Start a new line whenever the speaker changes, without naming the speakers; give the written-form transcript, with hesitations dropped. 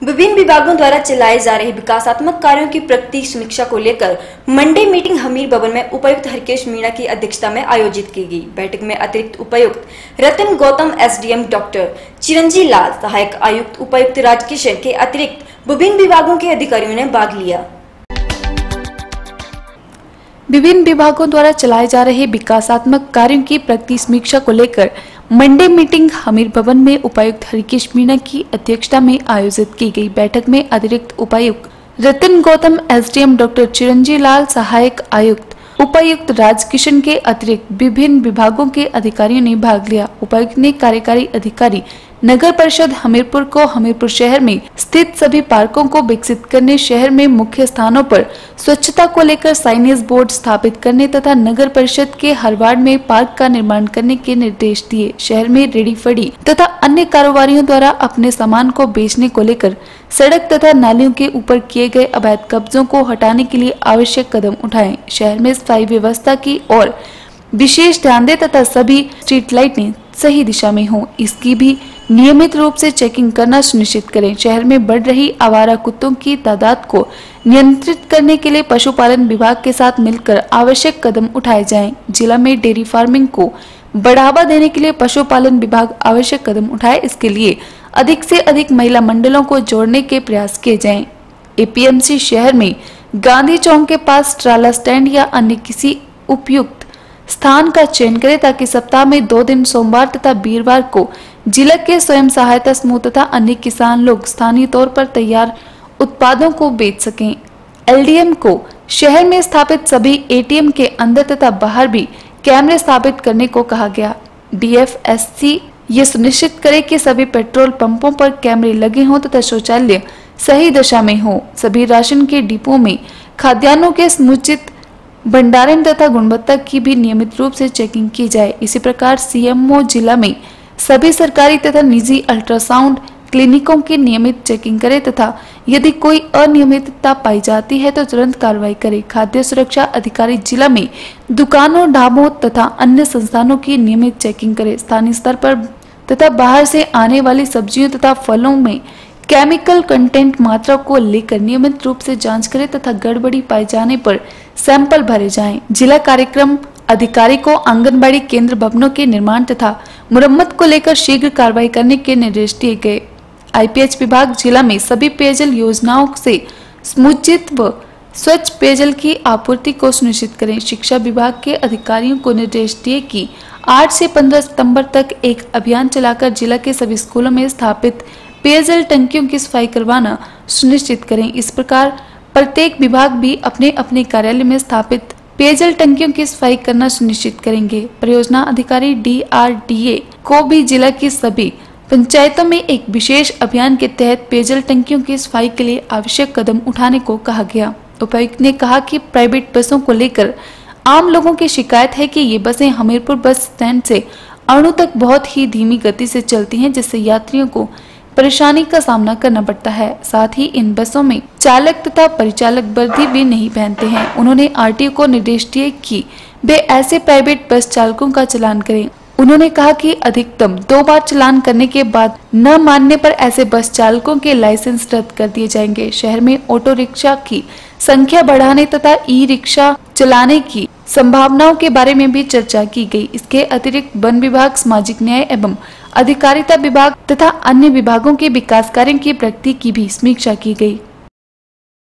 विभिन्न विभागों द्वारा चलाए जा रहे विकासात्मक कार्यों की प्रगति समीक्षा को लेकर मंडे मीटिंग हमीर भवन में उपायुक्त हरकेश मीणा की अध्यक्षता में आयोजित की गई। बैठक में अतिरिक्त उपायुक्त रतन गौतम, एसडीएम डॉक्टर चिरंजी लाल, सहायक आयुक्त उपायुक्त राजकिशन के अतिरिक्त विभिन्न विभागों के अधिकारियों ने भाग लिया।
विभिन्न विभागों द्वारा चलाए जा रहे विकासात्मक कार्यों की प्रगति समीक्षा को लेकर मंडे मीटिंग हमीर भवन में उपायुक्त हरकेश मीणा की अध्यक्षता में आयोजित की गई। बैठक में अतिरिक्त उपायुक्त रतन गौतम, एसडीएम डॉक्टर चिरंजी लाल, सहायक आयुक्त उपायुक्त राजकिशन के अतिरिक्त विभिन्न विभागों के अधिकारियों ने भाग लिया। उपायुक्त ने कार्यकारी अधिकारी नगर परिषद हमीरपुर को हमीरपुर शहर में स्थित सभी पार्कों को विकसित करने, शहर में मुख्य स्थानों पर स्वच्छता को लेकर साइनेज बोर्ड स्थापित करने तथा नगर परिषद के हर वार्ड में पार्क का निर्माण करने के निर्देश दिए। शहर में रेडी फड़ी तथा अन्य कारोबारियों द्वारा अपने सामान को बेचने को लेकर सड़क तथा नालियों के ऊपर किए गए अवैध कब्जों को हटाने के लिए आवश्यक कदम उठाएं। शहर में सफाई व्यवस्था की और विशेष ध्यान दें तथा सभी स्ट्रीट लाइटें सही दिशा में हो, इसकी भी नियमित रूप से चेकिंग करना सुनिश्चित करें। शहर में बढ़ रही आवारा कुत्तों की तादाद को नियंत्रित करने के लिए पशुपालन विभाग के साथ मिलकर आवश्यक कदम उठाए जाएं। जिला में डेयरी फार्मिंग को बढ़ावा देने के लिए पशुपालन विभाग आवश्यक कदम उठाए, इसके लिए अधिक से अधिक महिला मंडलों को जोड़ने के प्रयास किए जाएं। एपीएमसी शहर में गांधी चौक के पास ट्राला स्टैंड या अन्य किसी उपयुक्त स्थान का चयन करें ताकि सप्ताह में 2 दिन सोमवार तथा वीरवार को जिला के स्वयं सहायता समूह तथा अन्य किसान लोग स्थानीय तौर पर तैयार उत्पादों को बेच सकें। एलडीएम को शहर में स्थापित सभी एटीएम के अंदर तथा बाहर भी कैमरे स्थापित करने को कहा गया। डीएफएससी ये सुनिश्चित करे कि सभी पेट्रोल पंपों पर कैमरे लगे हों तथा शौचालय सही दशा में हो। सभी राशन के डिपो में खाद्यान्नों के समुचित भंडारण तथा गुणवत्ता की भी नियमित रूप से चेकिंग की जाए। इसी प्रकार सीएमओ जिला में सभी सरकारी तथा निजी अल्ट्रासाउंड क्लिनिकों की नियमित चेकिंग करे तथा यदि कोई अनियमितता पाई जाती है तो तुरंत कार्रवाई करे। खाद्य सुरक्षा अधिकारी जिला में दुकानों, ढाबों तथा अन्य संस्थानों की नियमित चेकिंग करे। स्थानीय स्तर पर तथा बाहर से आने वाली सब्जियों तथा फलों में केमिकल कंटेंट मात्रा को लेकर नियमित रूप से जांच करें तथा गड़बड़ी पाए जाने पर सैंपल भरे जाएं। जिला कार्यक्रम अधिकारी को आंगनबाड़ी केंद्र भवनों के निर्माण तथा मुरम्मत को लेकर शीघ्र कार्रवाई करने के निर्देश दिए गए। आईपीएच विभाग जिला में सभी पेयजल योजनाओं से समुचित व स्वच्छ पेयजल की आपूर्ति को सुनिश्चित करें। शिक्षा विभाग के अधिकारियों को निर्देश दिए कि 8 से 15 सितंबर तक एक अभियान चलाकर जिला के सभी स्कूलों में स्थापित पेयजल टंकियों की सफाई करवाना सुनिश्चित करें। इस प्रकार प्रत्येक विभाग भी अपने अपने कार्यालय में स्थापित पेयजल टंकियों की सफाई करना सुनिश्चित करेंगे। परियोजना अधिकारी डीआरडीए को भी जिला की सभी पंचायतों में एक विशेष अभियान के तहत पेयजल टंकियों की सफाई के लिए आवश्यक कदम उठाने को कहा गया। उपायुक्त ने कहा कि प्राइवेट बसों को लेकर आम लोगों की शिकायत है कि ये बसें हमीरपुर बस स्टैंड से अणु तक बहुत ही धीमी गति से चलती हैं, जिससे यात्रियों को परेशानी का सामना करना पड़ता है। साथ ही इन बसों में चालक तथा परिचालक वर्दी भी नहीं पहनते हैं। उन्होंने आरटीओ को निर्देश दिए कि वे ऐसे प्राइवेट बस चालकों का चालान करें। उन्होंने कहा कि अधिकतम 2 बार चालान करने के बाद न मानने पर ऐसे बस चालकों के लाइसेंस रद्द कर दिए जाएंगे। शहर में ऑटो रिक्शा की संख्या बढ़ाने तथा ई रिक्शा चलाने की संभावनाओं के बारे में भी चर्चा की गई। इसके अतिरिक्त वन विभाग, सामाजिक न्याय एवं अधिकारिता विभाग तथा अन्य विभागों के विकास कार्यों की प्रगति की भी समीक्षा की गई।